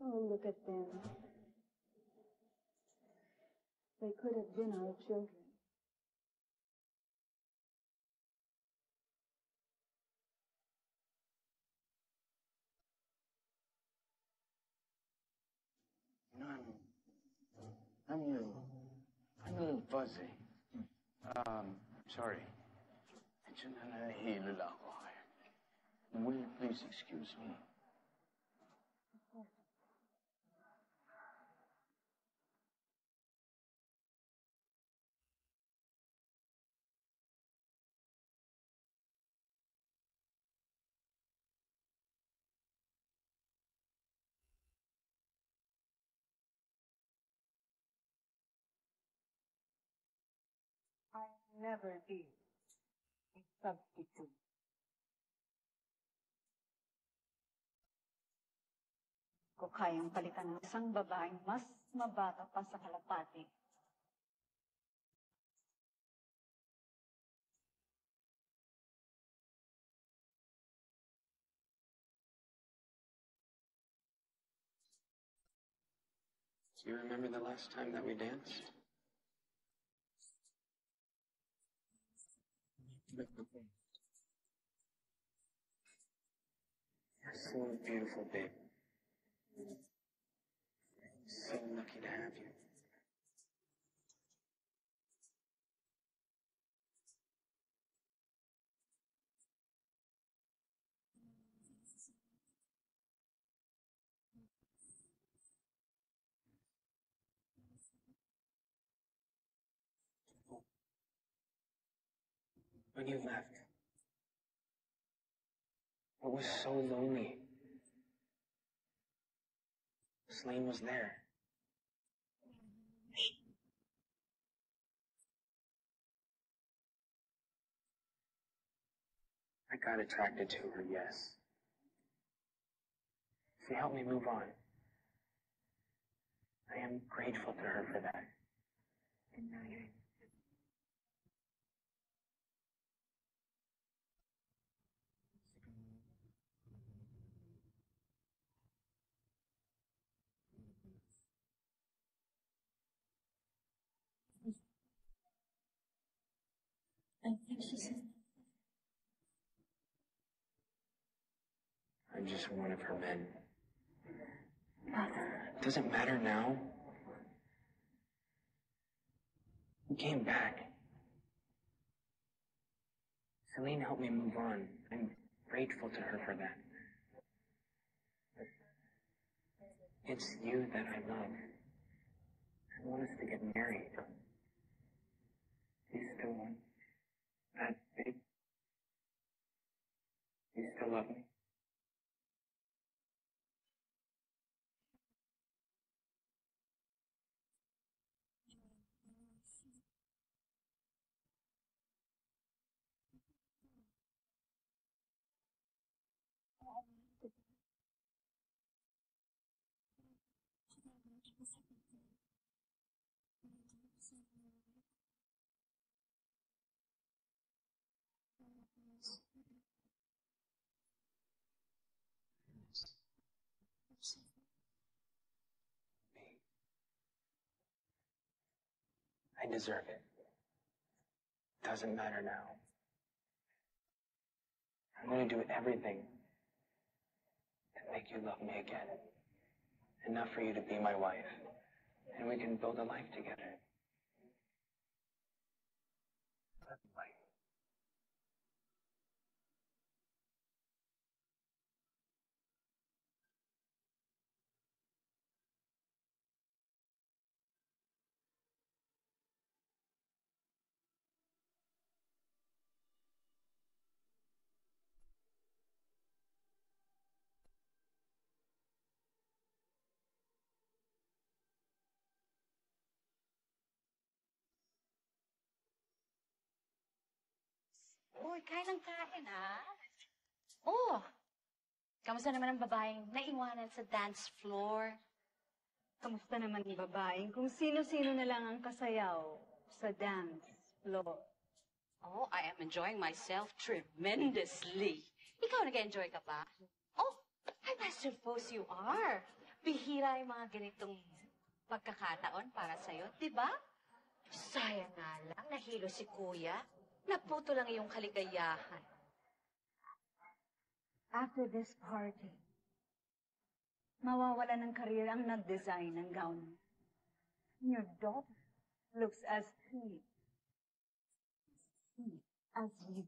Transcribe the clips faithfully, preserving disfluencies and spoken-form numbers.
Oh, look at them. They could have been our children. You know, I'm, I'm a little, I'm a little fuzzy. Um, sorry. Medyo nanahihilo lang ako. Will you please excuse me? I'll never be a substitute. Kung kayang palitan ng isang babaeng mas mabata pa sa kalapati. Do you remember the last time that we danced? You're so beautiful, babe. So lucky to have you. When you left, it was so lonely. Selene was there. I got attracted to her, yes. She helped me move on. I am grateful to her for that. And now you're... I think she's... I'm just one of her men. It doesn't matter now. You came back. Selene helped me move on. I'm grateful to her for that. But it's you that I love. I want us to get married. Do you still want that, babe? Do you still love me? Babe, I deserve it. Doesn't matter now. I'm going to do everything to make you love me again. Enough for you to be my wife. And we can build a life together. Live life. Uy, kain ng kain, ha? Oh, kamusta naman ang babaeng naiwanan sa dance floor? Kamusta naman yung babaeng kung sino-sino na lang ang kasayaw sa dance floor? Oh, I am enjoying myself tremendously. Ikaw, nag-enjoy ka pa? Oh, I suppose you are. Bihira yung mga ganitong pagkakataon para sa'yo, di ba? Sayang nga lang, nahilo si Kuya. Naputo lang yung kaligayahan. After this party, mawawala ng career ang nag-design ng gown mo. Your daughter looks as sweet, sweet as you.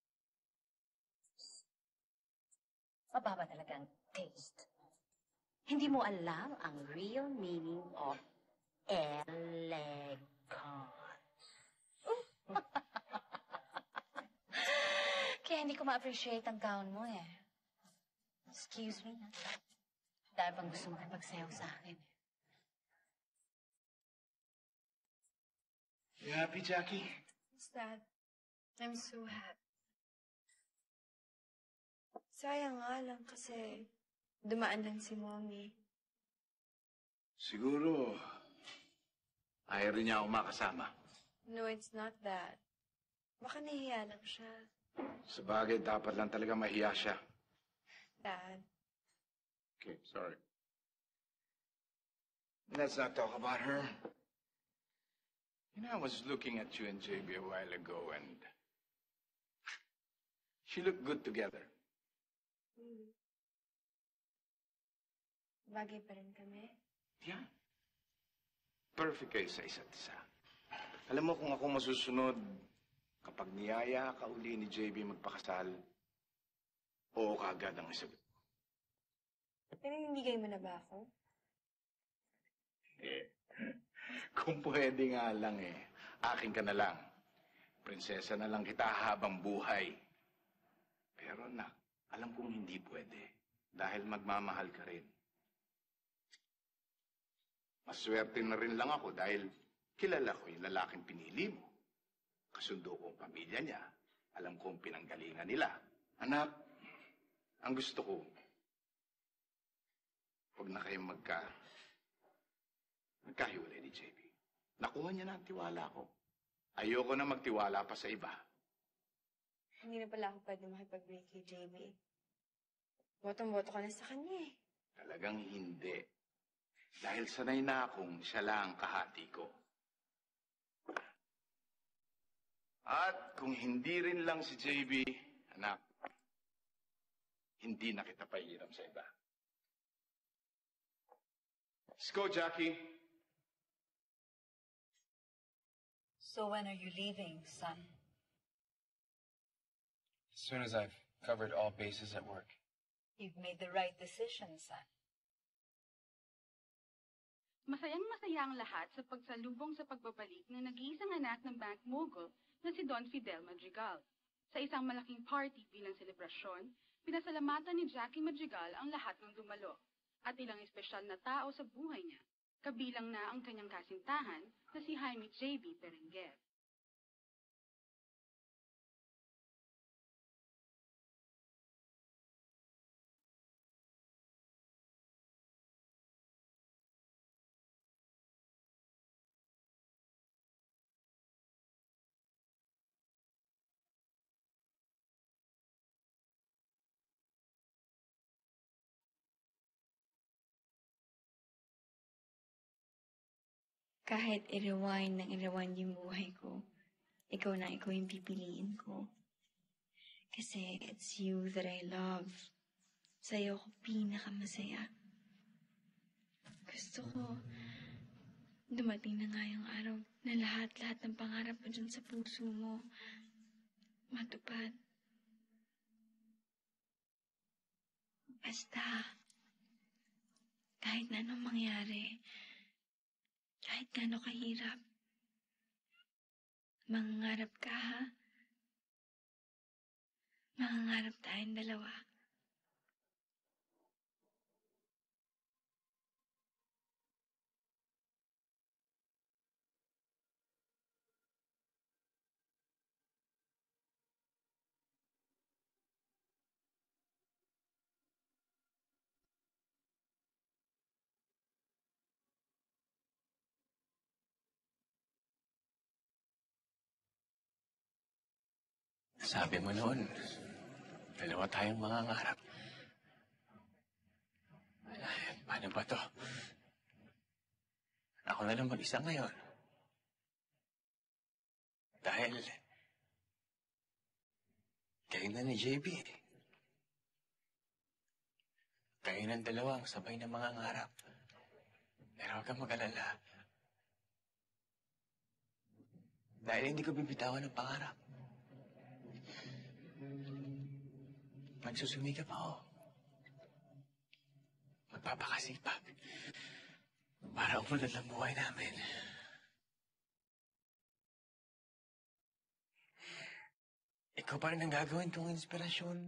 Mababa talagang taste. Hindi mo alam ang real meaning of elegance. Kaya hindi ko ma-appreciate ang gown mo eh. Excuse me, ha? Dahil bang gusto makipagsayaw sa akin. You happy, Jackie? Yes, Dad. I'm so happy. Sayang nga lang kasi dumaan lang si Mommy. Siguro, ayaw rin niya ako makasama. No, it's not that. Baka nahiya lang siya. Sa bagay, dapat lang talaga mahiya siya. Dad. Okay, sorry. Let's not talk about her. You know, I was looking at you and J B a while ago, and she looked good together. Hmm. Bagay pa rin kami. Yeah. Perfect kayo sa isa't isa. Alam mo, kung ako masusunod, kapag niyaya ka uli ni J B magpakasal, oo kaagad ang isagot. Pinanindigay mo na ba ako? Eh, kung pwede nga lang eh, akin ka na lang. Prinsesa na lang kita habang buhay. Pero nak, alam kong hindi pwede. Dahil magmamahal ka rin. Maswerte na rin lang ako dahil kilala ko yung lalaking pinili mo. Kasundo ko ang pamilya niya. Alam ko ang pinanggalingan nila. Anak, ang gusto ko, huwag na kayong magka... Nagkahiwalay ni J B. Nakuha niya na ang tiwala ko. Ayoko na magtiwala pa sa iba. Hindi na pala ako pwede makipag-break kay J B. Botong-boto ka na sa kanya eh. Talagang hindi. Dahil sanay na akong siya lang ang kahati ko. At kung hindi rin lang si J B, anak, hindi na kita pahiram sa iba. Let's go, Jackie. So when are you leaving, son? As soon as I've covered all bases at work. You've made the right decision, son. Masayang masaya ang lahat sa pagsalubong sa pagbabalik ng nag-iisang anak ng bank mogul na si Don Fidel Madrigal. Sa isang malaking party bilang selebrasyon, pinasalamatan ni Jackie Madrigal ang lahat ng dumalo at ilang espesyal na tao sa buhay niya, kabilang na ang kanyang kasintahan na si Jaime J B Berenguer. Kahit i-rewind ng i-rewind yung buhay ko, ikaw na ikaw yung pipiliin ko. Kasi it's you that I love. Sa'yo ko pinakamasaya. Gusto ko, dumating na nga yung araw na lahat-lahat ng pangarap mo dyan sa puso mo matupad. Basta, kahit na anong mangyari, kahit gaano kahirap, mangangarap ka, ha? Mangangarap tayong dalawa. Sabi mo noon, dalawa tayong mangangarap. Paano ba to? Ako na lang mag-isa ngayon. Dahil... kayo na ni J B. Kayo ng dalawang sabay na mga ngarap. Pero huwag kang mag-alala. Dahil hindi ko bibitawan ng pangarap. Magsusumikap ako. Magpapakasipag. Para umunod ang buhay namin. Ikaw pa rin ang gagawin kong inspirasyon.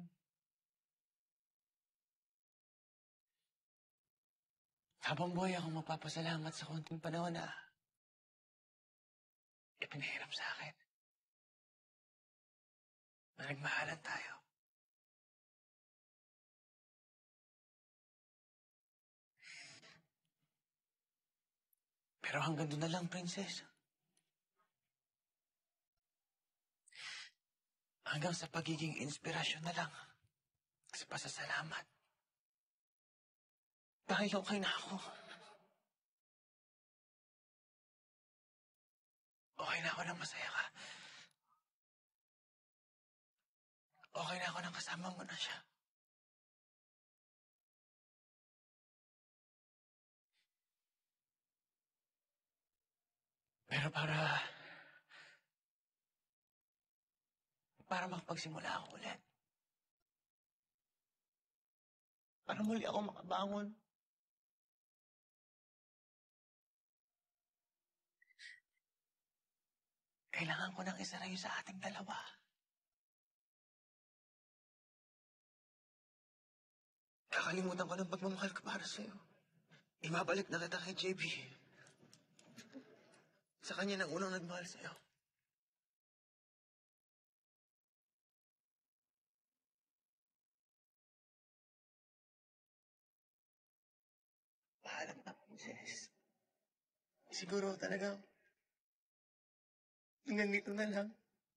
Habang buhay ako magpapasalamat sa konting panahon na ipinahirap sa akin. Na nagmahalan tayo. Pero hanggang doon na lang, Princess. Hanggang sa pagiging inspirasyon na lang. Sa pasasalamat. Dahil okay na ako. Okay na ako nang masaya ka. Okay na ako nang kasama mo na siya. Pero para... para makapagsimula ako ulit. Para muli ako makabangon. Kailangan ko nang isarayo sa ating dalawa. Kakalimutan ko ng pagmamahal ko para sa'yo. Ibabalik na kita kay J B. Sa kanya nang unang nagmahal sa'yo. Paalam na, Princess. Siguro talaga hanggang dito na lang.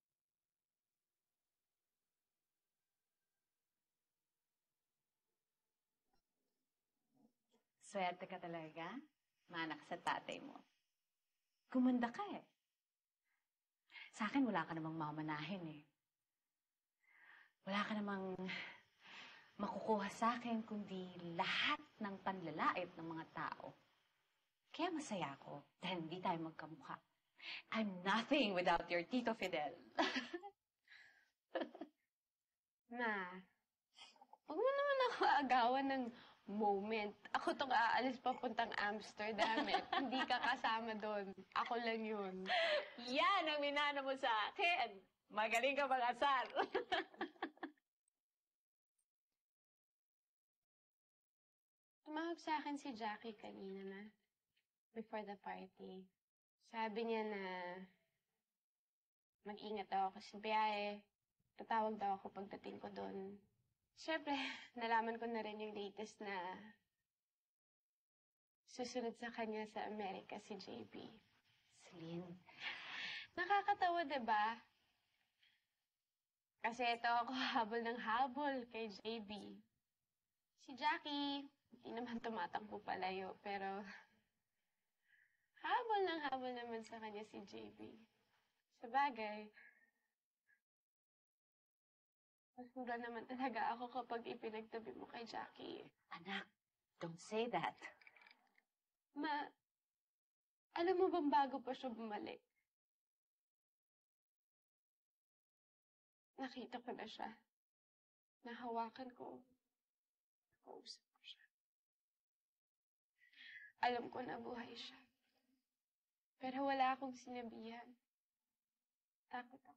Swerte ka talaga. Manak sa tatay mo. Gumanda ka eh. Sa akin, wala ka namang mamanahin eh. Wala ka namang makukuha sa akin kundi lahat ng panlalait ng mga tao. Kaya masaya ako dahil hindi tayo magkamukha. I'm nothing without your Tito Fidel. Ma, huwag mo naman ako agawan ng moment. Ako tong aalis papuntang Amsterdam eh. Hindi ka kasama doon. Ako lang yun. Yan ang minana mo sa akin. Magaling ka mag-asar. Tumawag sa akin si Jackie kanina na. Before the party. Sabi niya na mag-ingat daw ako sa biyahe. Tatawag daw ako pagdating ko doon. Siyempre, nalaman ko na rin yung latest na susunod sa kanya sa Amerika si J B. Celine. Nakakatawa, diba? Kasi ito ako habol ng habol kay J B. Si Jackie, hindi naman tumatakbo palayo, pero habol ng habol naman sa kanya si J B. Sa bagay, mas mura naman talaga ako kapag ipinagtabi mo kay Jackie. Anak, don't say that. Ma, alam mo bang bago pa siya bumalik? Nakita ko na siya. Nahawakan ko. Nakausap ko siya. Alam ko na buhay siya. Pero wala akong sinabihan. Takot ako.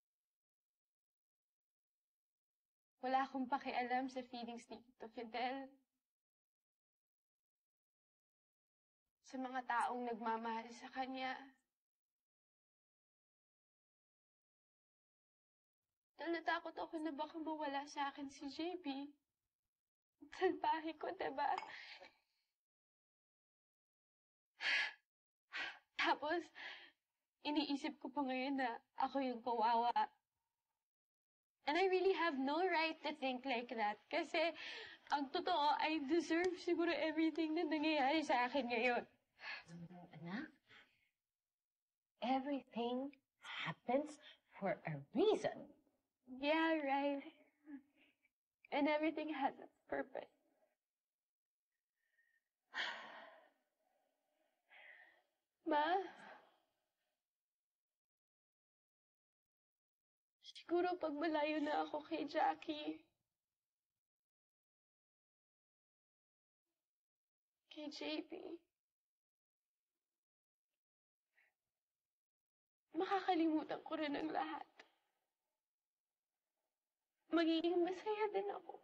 Wala akong pakialam sa feelings ni Tito Fidel. Sa mga taong nagmamahal sa kanya. Dahil natakot ako na baka mawala sa akin si J B. Salbahe ko, diba? Tapos, iniisip ko pa ngayon na ako yung kawawa. And I really have no right to think like that. Kasi ang totoo, I deserve siguro everything na nangyayari sa akin ngayon. Anak, everything happens for a reason. Yeah, right. And everything has a purpose. Ma? Siguro pag malayo na ako kay Jackie, kay J P, makakalimutan ko rin ang lahat. Magiging masaya din ako.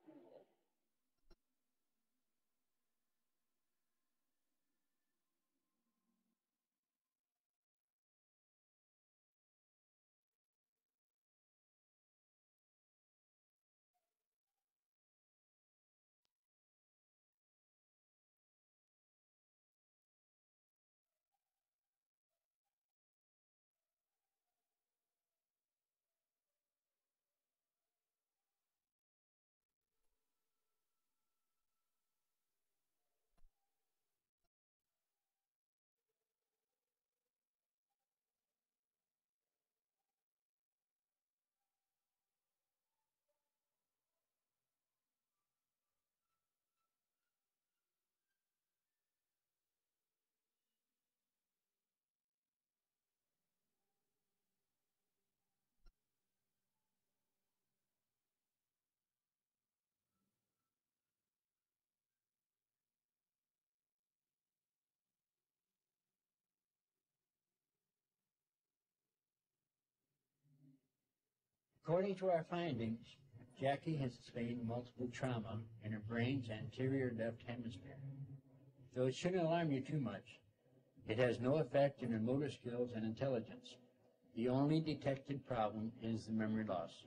According to our findings, Jackie has sustained multiple trauma in her brain's anterior left hemisphere. Though it shouldn't alarm you too much, it has no effect in her motor skills and intelligence. The only detected problem is the memory loss.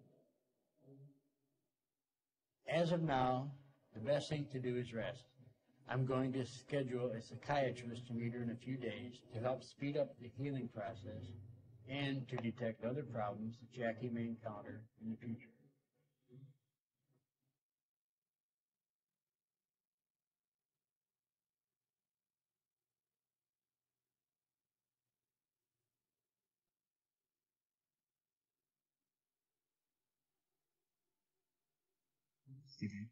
As of now, the best thing to do is rest. I'm going to schedule a psychiatrist to meet her in a few days to help speed up the healing process and to detect other problems that Jackie may encounter in the future. Stephen.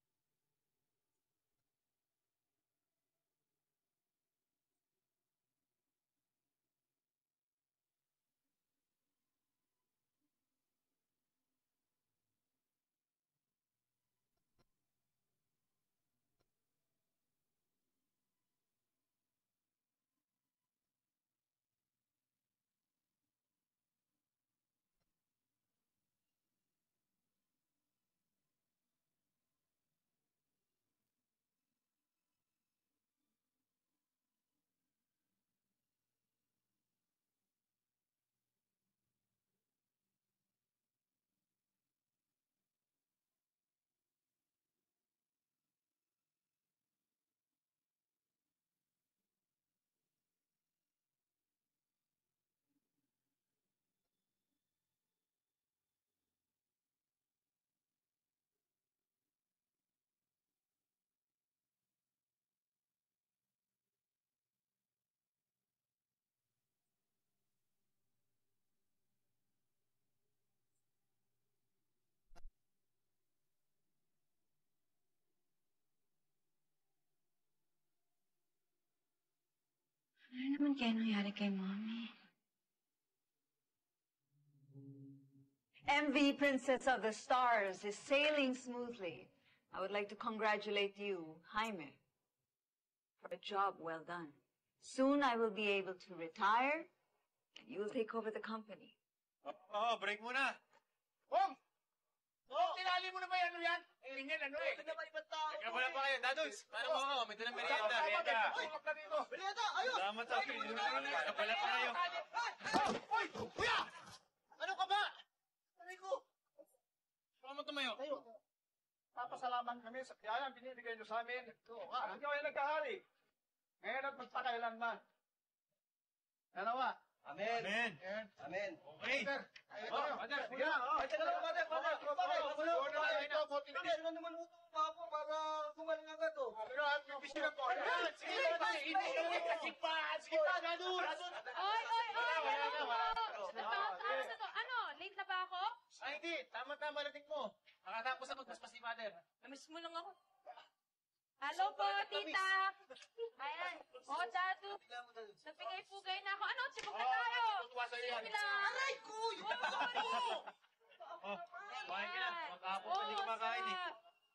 Ano naman kaya nangyari kay Mommy? M V Princess of the Stars is sailing smoothly. I would like to congratulate you, Jaime, for a job well done. Soon I will be able to retire, and you will take over the company. Oo, oh, break muna. Wong! Oh, tinali mo na ba yan? Ano yan? Ingin, ano eh? Ito na ba ibang tao? Teka, wala pa kayo. Dadols, paano mo ako? May dalang merienda. Merienda. Merienda, ayun! Salamat sa akin. Wala pa kayo. Hoy! Kuya! Ano ka ba? Aray ko! Baka mo tumayo. Tayo. Papasalaman kami sa biyayang binibigay niyo sa amin. Oo nga. Ikaw ay nagkahari. Ngayon at magpakailanman. Ano ba? Amen. Amen. Amen. Okay. Oh, Father. Sige na, oh. Ay, teka lang, Father, Father. Bakit? Ano na ito? Bilis mo naman mo ito, Papa, para gumaling agad, oh. Pero, bilis na po. Sige, sige, sige pa. Sige pa, Dadus. Oy, oy, oy! Ano po? Natapos na to. Ano? Late na ba ako? Ay, hindi. Tama-tama natin mo. Makatapos na magpaspas ni Father. Namiss mo lang ako. Hello po, tita! Ayan. O, oh, Dadu. Nabigay-pugay na ako. Ano? Sibog na tayo! Tutuwa sa'yo yan. Aray ko! Yung tatakot ko! Oh, kumain ka na. Magkahapon pa hindi kumakain eh.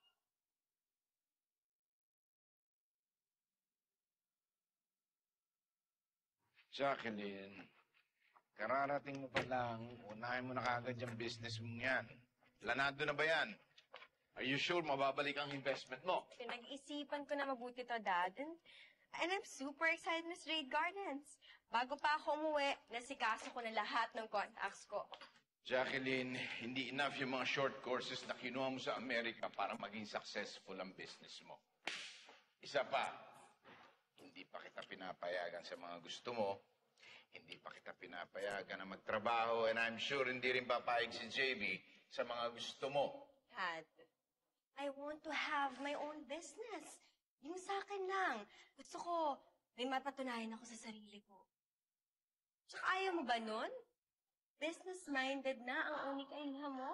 Jacqueline, kararating mo pa lang, unahin mo na kagad yung business mo yan. Planado na ba yan? Are you sure mababalik ang investment mo? Pinag-isipan ko na mabuti to, Dad. And, and I'm super excited, Miss Jade Gardens. Bago pa ako umuwi, nasikaso ko na lahat ng contacts ko. Jacqueline, hindi enough yung mga short courses na kinuha mo sa Amerika para maging successful ang business mo. Isa pa, hindi pa kita pinapayagan sa mga gusto mo. Hindi pa kita pinapayagan na magtrabaho. And I'm sure hindi rin papayag si J B sa mga gusto mo. Dad, I want to have my own business. Yung sa akin lang. Gusto ko, may mapatunayan ako sa sarili ko. Tsaka ayaw mo ba nun? Business-minded na ang unika ilha mo?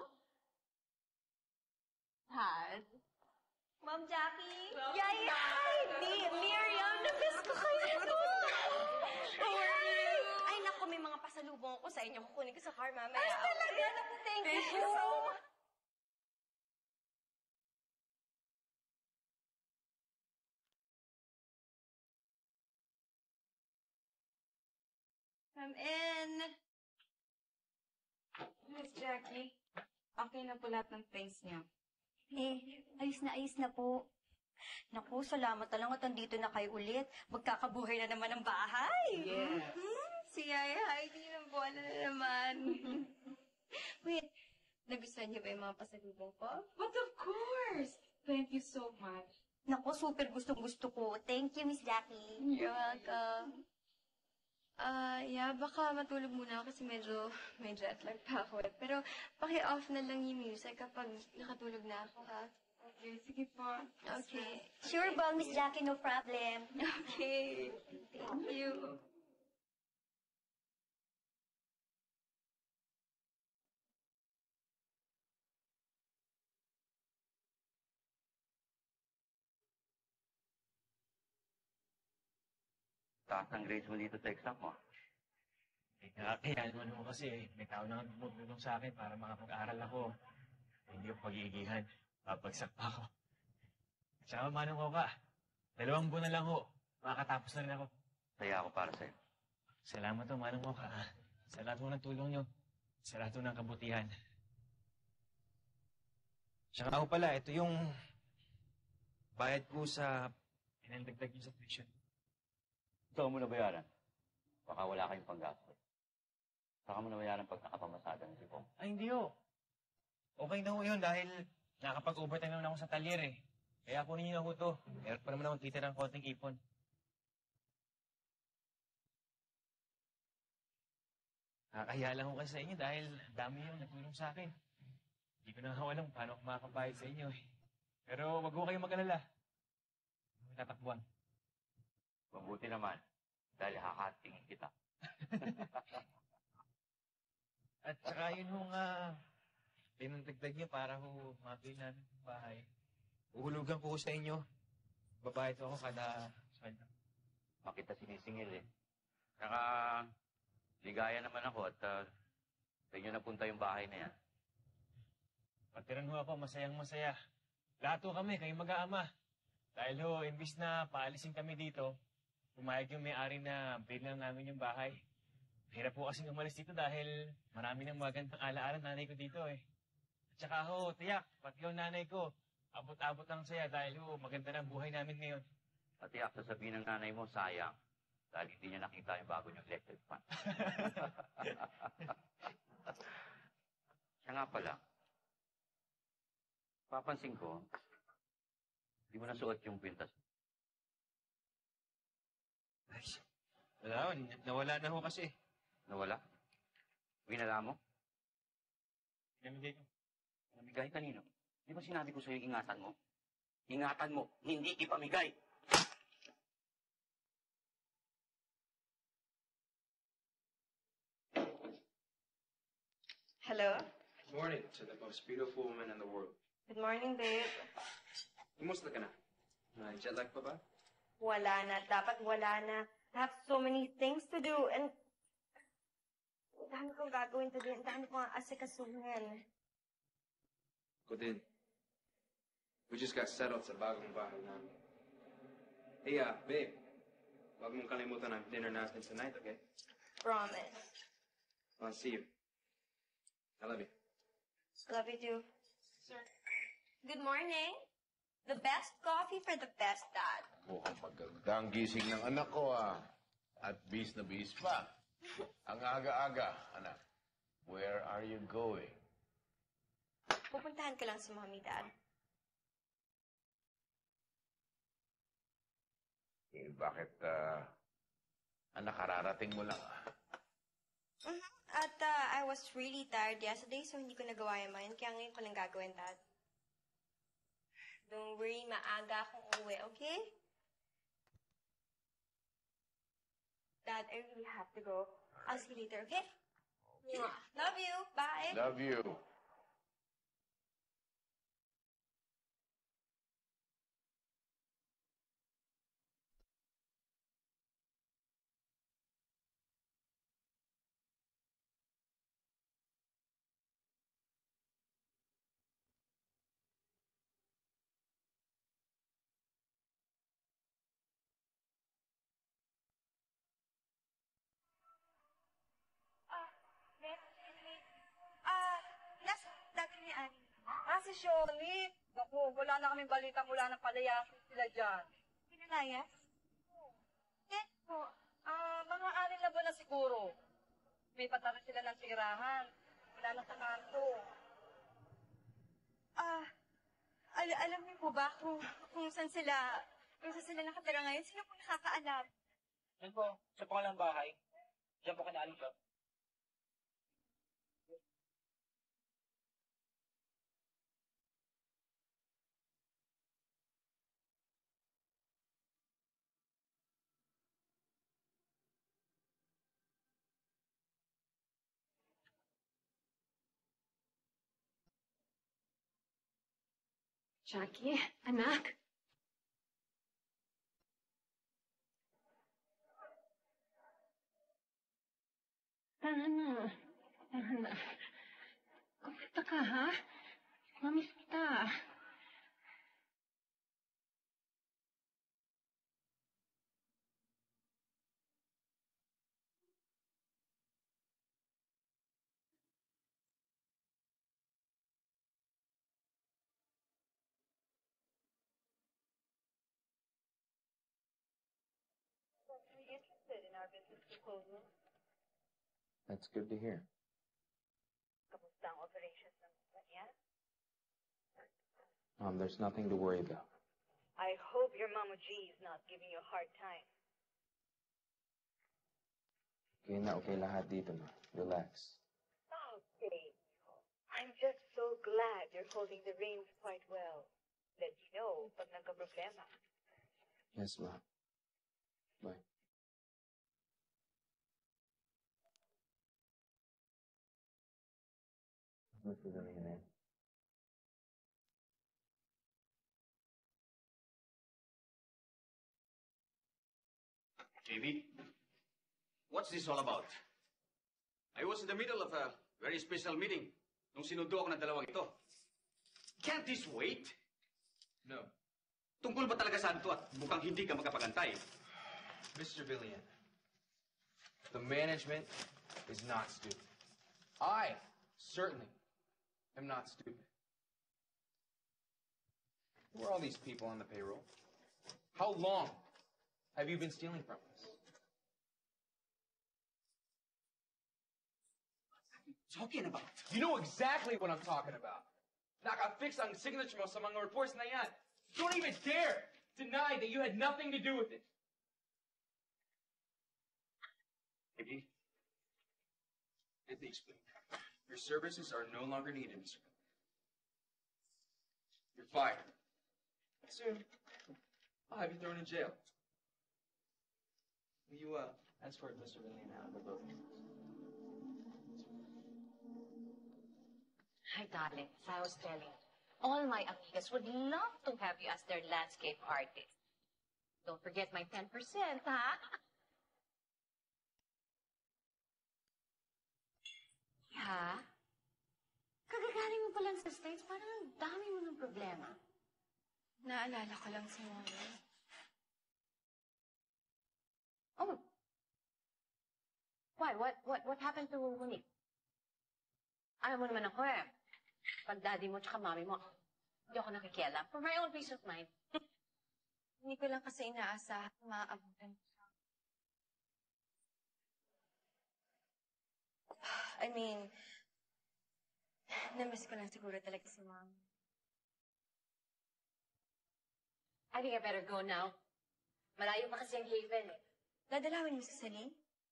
Dad? Ma'am Jackie? Yay! Hi! Mi Miriam! Na-miss ko kayo to! Hi! Ay, naku, may mga pasalubong ako sa inyo. Kukunin ko sa car mamaya. Ay, talaga? Naku, thank you so much. Come in. Miss Jackie, okay na po lahat ng things niya. Eh, ayos na ayos na po. Naku, salamat na lang at andito na kayo ulit. Magkakabuhay na naman ang bahay. Yes. Hmm, si Yaya Heidi ng bola na naman. Wait, nagustuhan niyo ba yung mga pasalubong ko? But of course! Thank you so much. Naku, super gustong-gusto ko. Thank you, Miss Jackie. You're welcome. Ah, uh, yeah, baka matulog muna ako kasi medyo may jet lag pa ako. Pero paki-off na lang yung music kapag nakatulog na ako, ha? Okay, sige po. Okay. Sure ba, Miss Jackie? No problem. Okay. Thank you. Taas ang grades mo dito sa exam mo. Eh, kaya naman mo kasi, may tao na tumutulong sa akin para makapag-aral ako. Hindi ko pag-iigihan. Papagsak pa ako. Tsaka, manong ko ka. Dalawang buwan na lang ho. Makakatapos na rin ako. Saya ako para sa'yo. Salamat ho, manong ko ka. Sa lahat mo ng tulong nyo. Sa lahat mo ng kabutihan. Tsaka ako pala, ito yung bayad ko sa pinandagdag nyo sa tuition. Gusto mo na bayaran? Baka wala kayong panggastos. Saka mo na bayaran pag nakapamasada ng sipong. Ay, hindi ho. Okay na ho yun dahil nakapag-overtime naman ako sa talyer eh. Kaya kunin niyo na ho to. Meron pa naman akong titira ng konting ipon. Nakakahiya lang ho kasi sa inyo dahil dami yung natulong sa akin. Hindi ko na nga alam paano ako makakabayad sa inyo eh. Pero wag ho kayong mag-alala. May tatakbuhan. Mabuti naman, dahil hakatingin kita. At saka yun ho nga, pinandagdag niyo para ho mabili namin yung bahay. Uhulugan ko ho sa inyo. Babayad ako kada sweldo. Makita sinisingil eh. Saka, ligaya naman ako at uh, sa inyo napunta yung bahay na yan. Patiran ho ako, masayang masaya. Lahat ho kami, kayong mag-aama. Dahil ho, imbis na paalisin kami dito, pumayag yung may-ari na bilang namin yung bahay. Hirap po kasing umalis dito dahil marami ng magandang alaala nanay ko dito eh. At saka ho, tiyak, pati yung nanay ko, abot-abot ang saya dahil ho, maganda ng buhay namin ngayon. At tiyak, sasabihin ng nanay mo, sayang. Dahil hindi niya nakita yung bago niyong electric fan. Siya nga pala, papansin ko, hindi mo nasuot yung kwintas. Ay, wala ho, nawala na ho kasi. Nawala? Winala mo? Namigay ko. Namigay kanino? Di ba sinabi ko sa'yo ingatan mo? Ingatan mo, hindi ipamigay! Hello? Good morning to the most beautiful woman in the world. Good morning, babe. Kumusta ka na? Uh, jet lag pa ba? Wala na. Dapat wala na. I have so many things to do and ang dami kong gagawin today. Ang dami kong asikasuhin. Ko din. We just got settled sa bagong bahay namin. Hey, uh, babe. Huwag mong kalimutan ang dinner natin tonight, okay? Promise. I'll see you. I love you. Love you too. Sir. Good morning. The best coffee for the best dad. Mukhang maganda ang gising ng anak ko, ah. At bis na bis pa. Ang aga-aga, anak. Where are you going? Pupuntahan ka lang sa mommy, dad. Eh, bakit, ah... anak, kararating mo lang, ah. Mm-hmm. At uh, I was really tired yesterday, so hindi ko nagawa yung mine. Kaya ngayon ko lang gagawin, dad. Don't worry, maaga akong uwi, okay? Dad, I really have to go. I'll see you later, okay? okay. Love you. Bye. Love you. Ah, nasa dati ni Ani. Ah, si Shirley. Naku, wala na kaming balita mula ng palayasin sila dyan. Pinalayas? Eh, po, ah, mga anin na ba na siguro? May patara sila ng tirahan. Wala na sa kanto. Ah, al- alam niyo po ba kung, kung saan sila, kung saan sila nakatira ngayon? Sino po nakakaalam? Yan po, sa pangalang bahay. Diyan po kinaalim siya. Jackie, anak. Tara na. Tara na. Kumusta ka, ha? Mamiss kita. Are you interested in our business proposal? That's good to hear. Kamusta ang operations ng kumpanya? Um, there's nothing to worry about. I hope your Mama G is not giving you a hard time. Okay na, okay lahat dito, ma. Relax. Okay. I'm just so glad you're holding the reins quite well. Let you know pag nagka-problema. Yes, ma. Bye. What's the name, man? J B, what's this all about? I was in the middle of a very special meeting nung sinundo ako ng dalawang ito. Can't this wait? No. Tungkol ba talaga sa anto at mukhang hindi ka makapagantay? Mister Billion, the management is not stupid. I certainly am not stupid. Who are all these people on the payroll? How long have you been stealing from us? What are you talking about? You know exactly what I'm talking about. Nakafix ang signature mo sa mga reports na yan. Don't even dare deny that you had nothing to do with it. J B, Let me explain. Your services are no longer needed, Mister You're fired. Soon, I'll have you thrown in jail. Will you, uh, escort Mister Lane out of the building? Hi, darling. As I was telling you, all my amigas would love to have you as their landscape artist. Don't forget my ten percent, ha? Ha? Kagagaling mo pa lang sa States, parang ang dami mo ng problema. Naalala ko lang si Mommy. Oh. Why? What, what, what happened to Monique? Ayaw mo naman ako eh. Pag daddy mo tsaka mami mo, hindi ako nakikialam. For my own peace of mind. Hindi ko lang kasi inaasahan maaabutan ko siya. I mean, namiss ko lang siguro talaga si Mom. I think I better go now. Malayo pa kasi ang Haven eh. Dadalawin mo si Celine?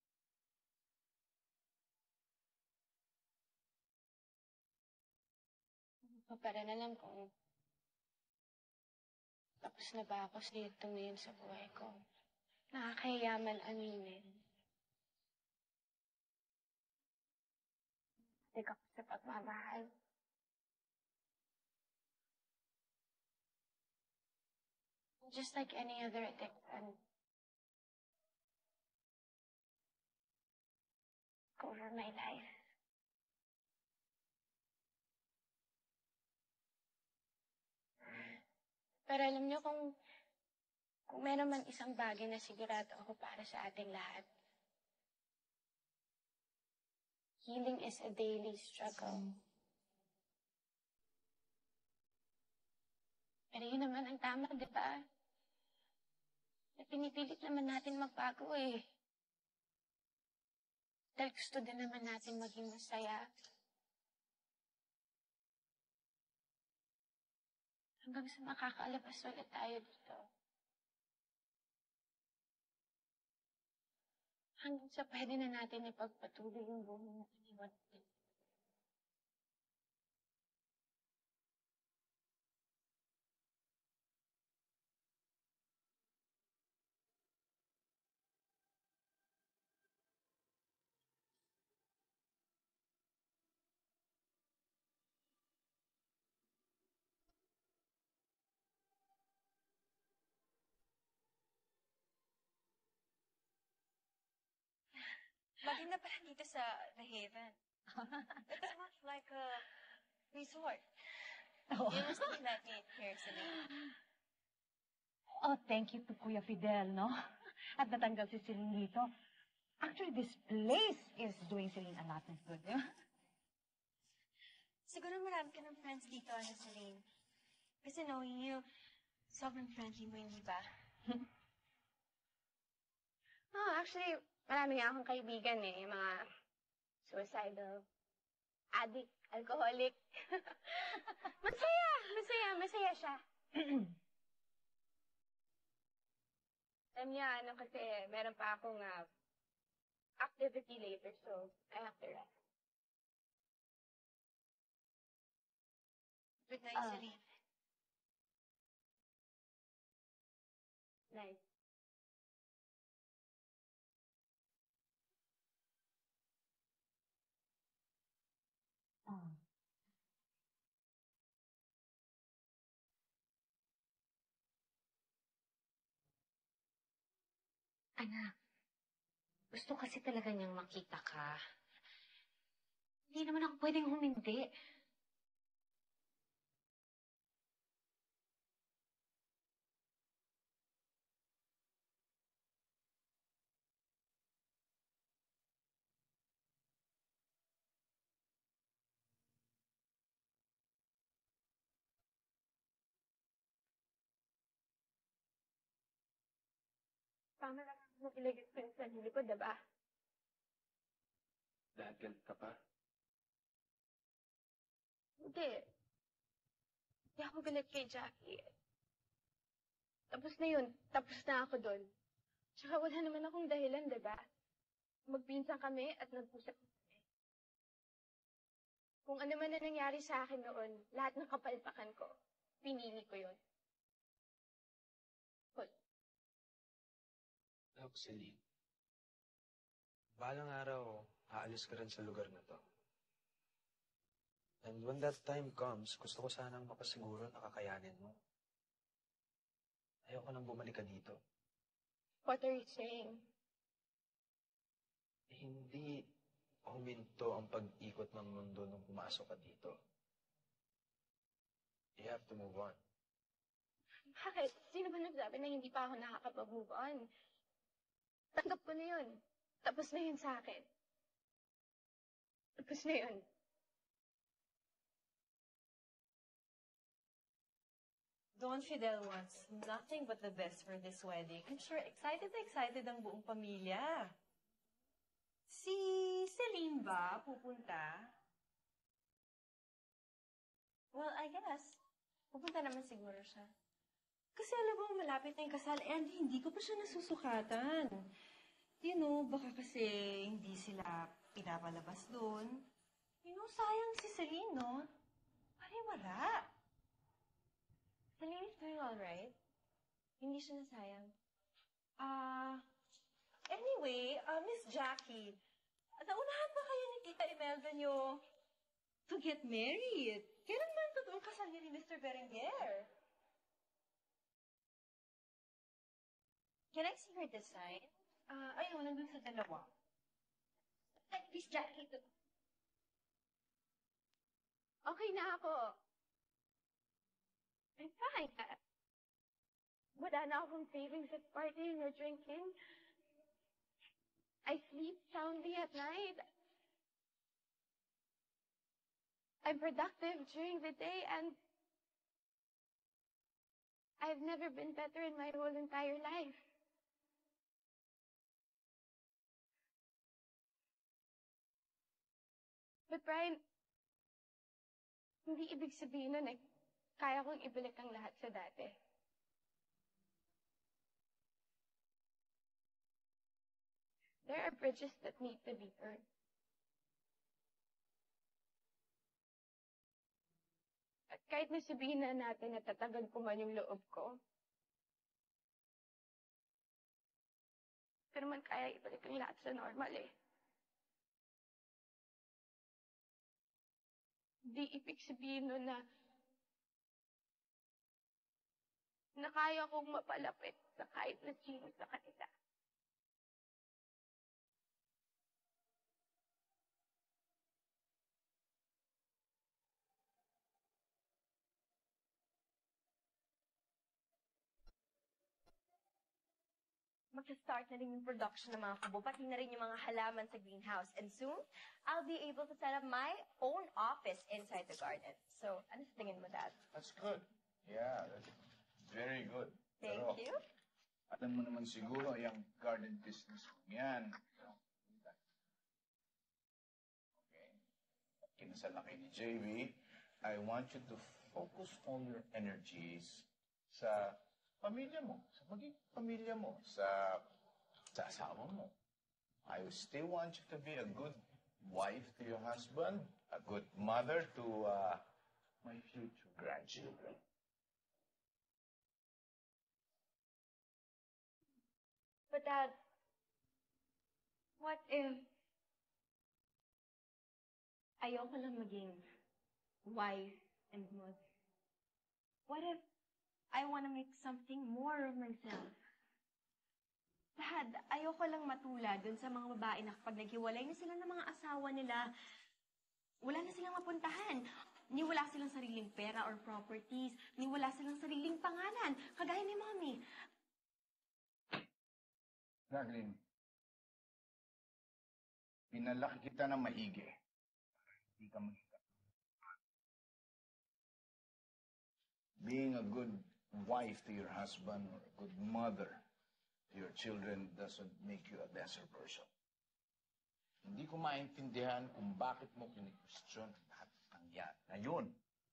Para na lang kung tapos na ba ako sa dito ngayon sa buhay ko. Nakakayaman aminin. Hindi ako sa pagmamahal. Just like any other addiction. Over my life. Pero alam niyo kung kung meron man isang bagay na sigurado ako para sa ating lahat. Healing is a daily struggle. Pero yun naman ang tama, di ba? Na pinipilit naman natin magbago eh. Dahil gusto din naman natin maging masaya. Hanggang sa makakalabas ulit tayo dito. Hanggang sa pwede na natin ipagpatuloy yung buhay na iniwan natin. Maganda pala dito sa The Haven. It's much like a resort. Oh. You must be like it here, Celine. Oh, thank you to Kuya Fidel, no? At natanggal si Celine dito. Actually, this place is doing Celine a lot of good, yeah? Siguro marami ka ng friends dito, ano, Celine. Kasi knowing you, sobrang friendly mo, hindi ba? Oh, actually, marami nga akong kaibigan eh. Yung mga suicidal, addict, alcoholic. Masaya! Masaya! Masaya siya. Alam niya, ano kasi, meron pa akong uh, activity later, so I have to rest. Good night, Ah. Celine. Nice. Oh. Anak, gusto kasi talaga niyang makita ka. Hindi naman ako pwedeng humindi. Tama lang mo ilagay ko yung sarili ko, diba? Dahil galit ka pa? Hindi. Hindi ako galit kay Jackie. Tapos na yun. Tapos na ako doon. Tsaka wala naman akong dahilan, diba? Magpinsan kami at nag-usap Kung ano man na nangyari sa akin noon, lahat ng kapalpakan ko, pinili ko yun. Cool. Look, Celine. Balang araw, aalis ka rin sa lugar na to. And when that time comes, gusto ko sanang mapasiguro na kakayanin mo. Ayoko nang bumalik ka dito. What are you saying? Hindi huminto ang pag-ikot ng mundo nung pumasok ka dito. You have to move on. Bakit? Sino ba nagsabi na hindi pa ako nakakapag-move on? Tanggap ko na yun. Tapos na yun sa akin. Tapos na yun. Don Fidel wants nothing but the best for this wedding. I'm sure excited na excited ang buong pamilya. Si Celine ba pupunta? Well, I guess. Pupunta naman siguro siya. Kasi alam mo, malapit na yung kasal and hindi ko pa siya nasusukatan. You know, baka kasi hindi sila pinapalabas doon. You know, sayang si Celine, no? Parang wala. Celine is doing alright. Hindi siya nasayang. Ah, uh, anyway, uh, Miss Jackie, naunahan ba kayo ni Tita Imelda nyo to get married? Kailan man totoong kasal niya ni Mister Berenguer? Can I see her design? Ah, uh, ayun, nandun sa dalawa. Ay, Miss Jackie, ito. Okay na ako. I'm fine. Wala na akong cravings at partying or drinking. I sleep soundly at night. I'm productive during the day, and I've never been better in my whole entire life. But Brian, hindi ibig sabihin nun eh, kaya kong ibalik ang lahat sa dati. There are bridges that need to be burned. At kahit na sabihin na natin na tatagan ko man yung loob ko, pero man kaya ibalik ang lahat sa normal eh. Di ibig sabihin nun na na kaya kong mapalapit sa kahit na sino sa kanila. Mag-start na rin yung production ng mga kubo, pati na rin yung mga halaman sa greenhouse. And soon, I'll be able to set up my own office inside the garden. So, ano sa tingin mo, Dad? That's good. Yeah, that's very good. Thank Pero, you. alam mo naman siguro, yung garden business mo yan. Okay. Kinasal na kayo ni J V, I want you to focus all your energies sa pamilya mo, sa magiging pamilya mo, sa, sa asawa mo. I still want you to be a good wife to your husband, a good mother to uh, my future grandchildren. But Dad, what if ayoko lang maging wife and mother? What if I want to make something more of myself? Dad, ayoko lang matulad dun sa mga babae na kapag naghiwalay na sila ng mga asawa nila, wala na silang mapuntahan. Ni wala silang sariling pera or properties, ni wala silang sariling pangalan, kagaya ni Mommy. Jacqueline, pinalaki kita ng maigi. Hindi ka magiging. Being a good wife to your husband or a good mother to your children doesn't make you a lesser person. Hindi ko maintindihan kung bakit mo kini-question lahat ng yan. Ngayon.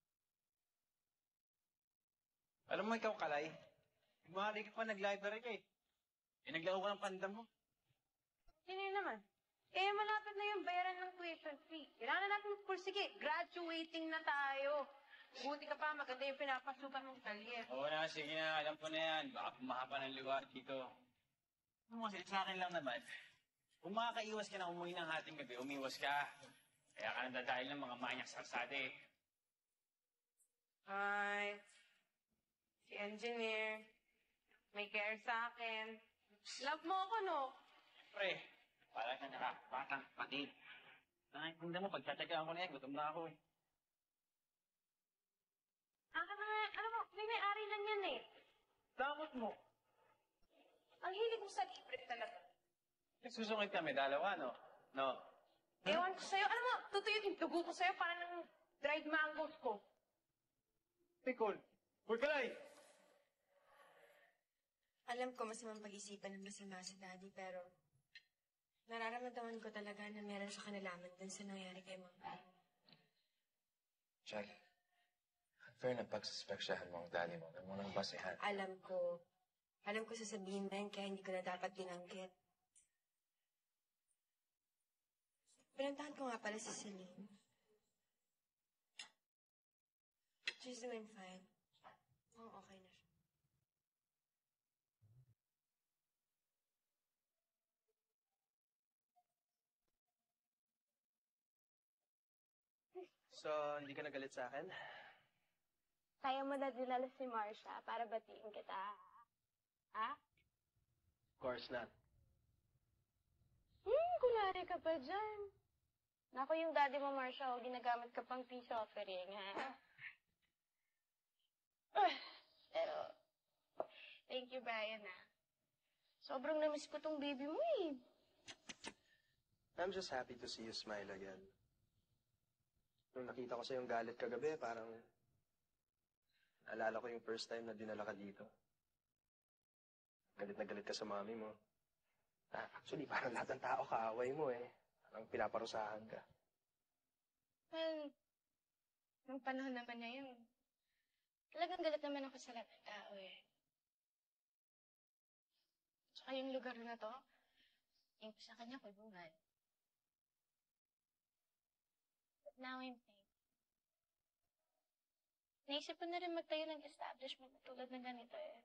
Alam mo, ikaw, Kalay, maaari ka pa nag-library ka eh. Eh, naglaro ka ng pandam mo. Sino yun naman? Eh, malapit na yung bayaran ng tuition fee. Kailangan na natin pursige. Graduating na tayo. Buti ka pa, maganda yung pinapasukan mong kalye. Oo na, sige na. Alam ko na yan. Baka pumahaba ng liwanag dito. Ano kasi, sa akin lang naman. Kung makakaiwas ka na umuwi ng hating gabi, umiwas ka. Kaya ka nang dahil ng mga manyak sarsade. Ay, si engineer. May care sa akin. Love mo ako, no? Pre, parang ka naka, batang patid. Nakikita mo, pagtsatsagaan ko na yan, gutom na ako eh. Aka na nga, alam mo, may may-ari lang yan eh. Damot mo. Ang hilig mo sa libre talaga. Nagsusungit kami, dalawa, no? No. Ewan ko sa'yo. Alam mo, tutuyot yung dugo ko sa'yo para ng dried mangoes ko. Pikol. Pulkalay! Alam ko masamang pag-isipan ng masama sa daddy, pero nararamdaman ko talaga na meron siya kanalaman dun sa nangyari kay mama. Jack, unfair na pagsuspeksyahan mo ang daddy mo. Huwag mo nang basehan. Alam ko. Alam ko sasabihin mo yan, kaya hindi ko na dapat binanggit. Pinantahan ko nga pala si Celine. She's doing fine. Oo, oh, okay na siya. So, hindi ka nagalit sa akin? Kaya mo na dinala si Marcia para batiin kita. Ha? Of course not. Hmm, kulari ka pa dyan. Naku, yung daddy mo, Marcia, o ginagamit ka pang peace offering, ha? Ah, pero, thank you, Brian, ha? Sobrang namiss ko tong baby mo, eh. I'm just happy to see you smile again. Nung nakita ko sa yung galit kagabi, parang naalala ko yung first time na dinala ka dito. Galit na galit ka sa mami mo. Ah, actually, parang lahat ng tao kaaway mo eh. Parang pinaparusahan ka. Well, nung panahon naman na yun, talagang galit naman ako sa lahat ng tao eh. Tsaka yung lugar na to, yung sa kanya kulungan. But now I'm thankful. Naisip ko na rin magtayo ng establishment na tulad ng ganito eh.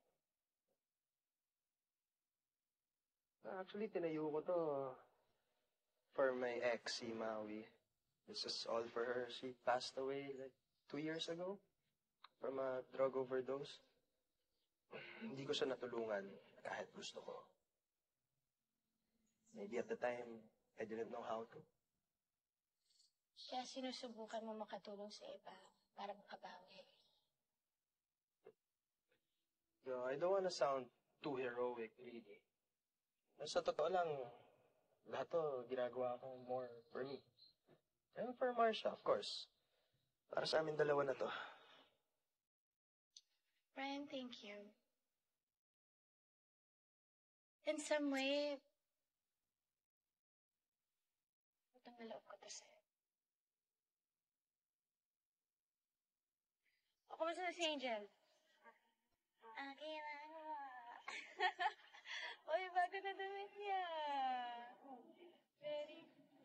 Actually, tinayo ko to for my ex, si Maui. This is all for her. She passed away like two years ago from a drug overdose. Hindi ko siya natulungan kahit gusto ko. Maybe at the time, I didn't know how to. Kaya sinusubukan mo makatulong sa iba para makabawi. Yo, I don't wanna sound too heroic, really. Sa totoo lang, lahat to ginagawa ko more for me. And for Marcia, of course. Para sa amin dalawa na to. Brian, thank you. In some way, utang na loob ko to sa'yo. O, kumusta na si Angel? Akin na ano Uy, bago na damit niya. Very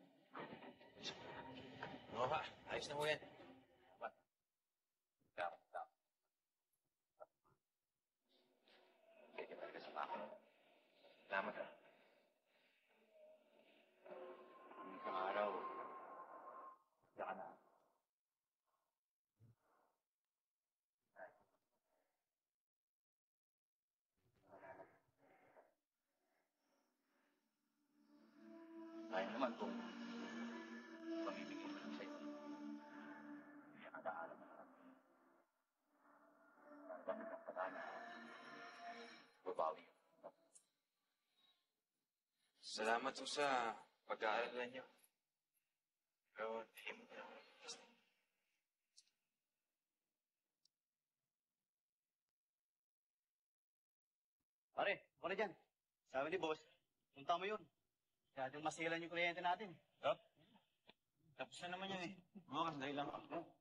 Ano ba? Ayos na mo yan. What? Tap, tap. Kaya ka sa pako. Salamat ka. Ang isang araw, diyan ka na. Kaya naman kung pamibigay mo lang sa'yo. Kaya kadaalan mo lang. Ang dami ng patana. Babawi. Salamat po sa pag-aalala niyo. Pero, hindi mo na. Pare, ako na dyan. Sabi ni boss, punta mo yun. Kaya yung masilan yung kliyente natin. Yup. Tapos na naman yan eh. Bukas dahil lang ako.